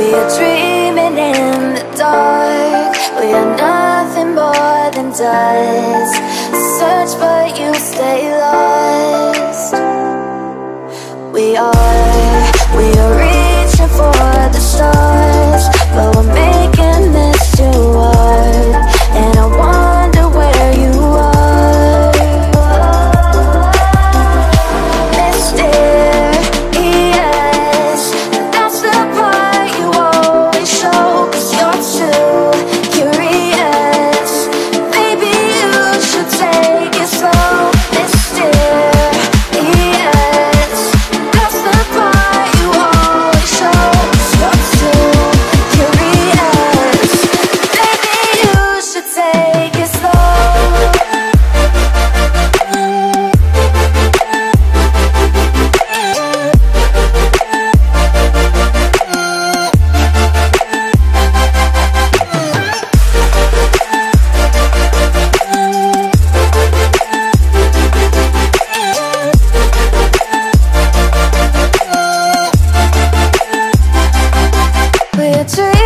We are dreaming in the dark. We are nothing more than dust. Search but you stay lost. We are reaching for the stars, but we're making this too hard. And I wonder where you are. Mysterious, that's the part you always show. 'Cause you're too curious. Maybe you should take it slow. Mysterious, that's the part you always show. 'Cause you're too curious. Maybe you should take it slow. We're dreaming